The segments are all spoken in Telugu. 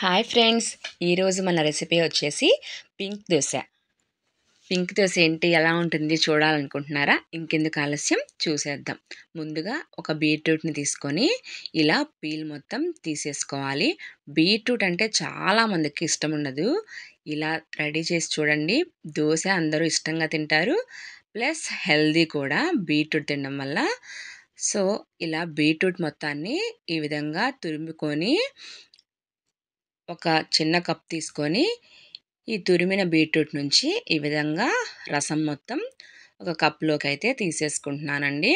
హాయ్ ఫ్రెండ్స్, ఈరోజు మన రెసిపీ వచ్చేసి పింక్ దోశ. పింక్ దోశ ఏంటి, ఎలా ఉంటుంది చూడాలనుకుంటున్నారా? ఇంకెందుకు ఆలస్యం, చూసేద్దాం. ముందుగా ఒక బీట్రూట్ని తీసుకొని ఇలా పీల్ మొత్తం తీసేసుకోవాలి. బీట్రూట్ అంటే చాలామందికి ఇష్టం ఉండదు. ఇలా రెడీ చేసి చూడండి, దోశ అందరూ ఇష్టంగా తింటారు. ప్లస్ హెల్దీ కూడా బీట్రూట్ తినడం వల్ల. సో ఇలా బీట్రూట్ మొత్తాన్ని ఈ విధంగా తురుముకొని ఒక చిన్న కప్ తీసుకొని ఈ తురిమిన బీట్రూట్ నుంచి ఈ విధంగా రసం మొత్తం ఒక కప్లోకి అయితే తీసేసుకుంటున్నానండి.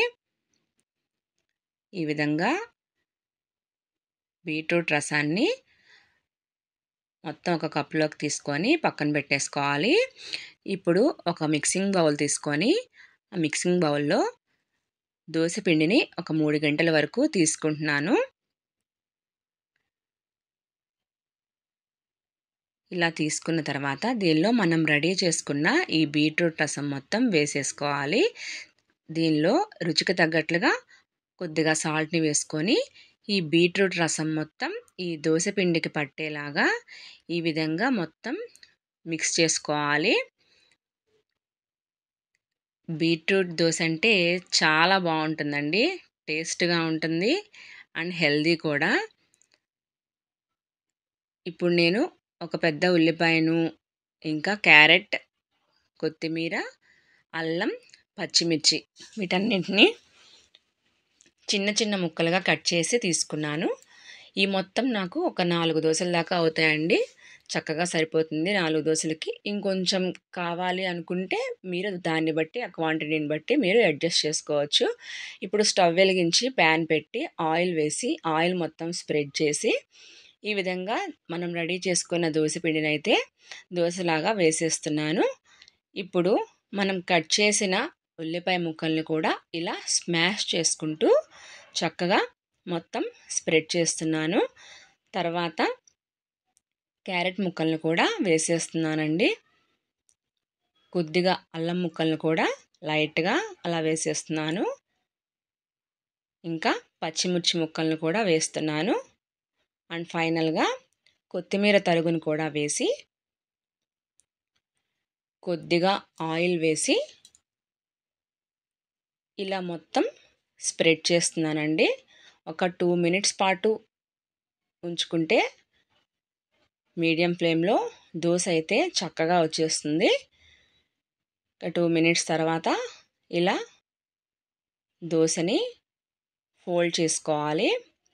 ఈ విధంగా బీట్రూట్ రసాన్ని మొత్తం ఒక కప్లోకి తీసుకొని పక్కన పెట్టేసుకోవాలి. ఇప్పుడు ఒక మిక్సింగ్ బౌల్ తీసుకొని ఆ మిక్సింగ్ బౌల్లో దోశ పిండిని ఒక 3 గంటల వరకు తీసుకుంటున్నాను. ఇలా తీసుకున్న తర్వాత దీనిలో మనం రెడీ చేసుకున్న ఈ బీట్రూట్ రసం మొత్తం వేసేసుకోవాలి. దీనిలో రుచికి తగ్గట్లుగా కొద్దిగా సాల్ట్ని వేసుకొని ఈ బీట్రూట్ రసం మొత్తం ఈ దోశ పిండికి పట్టేలాగా ఈ విధంగా మొత్తం మిక్స్ చేసుకోవాలి. బీట్రూట్ దోశ అంటే చాలా బాగుంటుందండి, టేస్ట్గా ఉంటుంది అండ్ హెల్దీ కూడా. ఇప్పుడు నేను ఒక పెద్ద ఉల్లిపాయను, ఇంకా క్యారెట్, కొత్తిమీర, అల్లం, పచ్చిమిర్చి వీటన్నింటినీ చిన్న చిన్న ముక్కలుగా కట్ చేసి తీసుకున్నాను. ఈ మొత్తం నాకు ఒక 4 దోశల దాకా అవుతాయండి, చక్కగా సరిపోతుంది 4 దోశలకి. ఇంకొంచెం కావాలి అనుకుంటే మీరు దాన్ని బట్టి, ఆ క్వాంటిటీని బట్టి మీరు అడ్జస్ట్ చేసుకోవచ్చు. ఇప్పుడు స్టవ్ వెలిగించి ప్యాన్ పెట్టి ఆయిల్ వేసి ఆయిల్ మొత్తం స్ప్రెడ్ చేసి ఈ విధంగా మనం రెడీ చేసుకున్న దోశ పిండిని అయితే దోశలాగా వేసేస్తున్నాను. ఇప్పుడు మనం కట్ చేసిన ఉల్లిపాయ ముక్కల్ని కూడా ఇలా స్మాష్ చేసుకుంటూ చక్కగా మొత్తం స్ప్రెడ్ చేస్తున్నాను. తర్వాత క్యారెట్ ముక్కల్ని కూడా వేసేస్తున్నానండి. కొద్దిగా అల్లం ముక్కల్ని కూడా లైట్గా అలా వేసేస్తున్నాను. ఇంకా పచ్చిమిర్చి ముక్కల్ని కూడా వేస్తున్నాను. అండ్ ఫైనల్గా కొత్తిమీర తరుగును కూడా వేసి కొద్దిగా ఆయిల్ వేసి ఇలా మొత్తం స్ప్రెడ్ చేస్తున్నానండి. ఒక 2 మినిట్స్ పాటు ఉంచుకుంటే మీడియం ఫ్లేమ్లో దోశ అయితే చక్కగా వచ్చేస్తుంది. 2 మినిట్స్ తర్వాత ఇలా దోశని ఫోల్డ్ చేసుకోవాలి.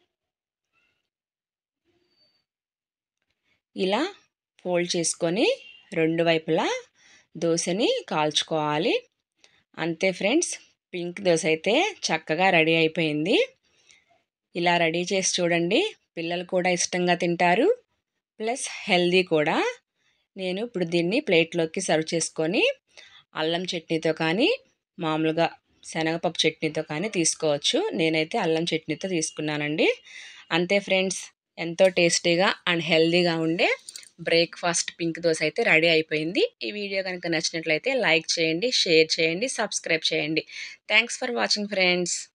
ఇలా ఫోల్డ్ చేసుకొని రెండు వైపులా దోశని కాల్చుకోవాలి. అంతే ఫ్రెండ్స్, పింక్ దోశ అయితే చక్కగా రెడీ అయిపోయింది. ఇలా రెడీ చేసి చూడండి, పిల్లలు కూడా ఇష్టంగా తింటారు, ప్లస్ హెల్దీ కూడా. నేను ఇప్పుడు దీన్ని ప్లేట్లోకి సర్వ్ చేసుకొని అల్లం చట్నీతో కానీ మామూలుగా శనగపప్పు చట్నీతో కానీ తీసుకోవచ్చు. నేనైతే అల్లం చట్నీతో తీసుకున్నానండి. అంతే ఫ్రెండ్స్, ఎంతో టేస్టీగా అండ్ హెల్దీగా ఉండే బ్రేక్ఫాస్ట్ పింక్ దోశ అయితే రెడీ అయిపోయింది. ఈ వీడియో కనుక నచ్చినట్లయితే లైక్ చేయండి, షేర్ చేయండి, సబ్స్క్రైబ్ చేయండి. Thanks for watching friends.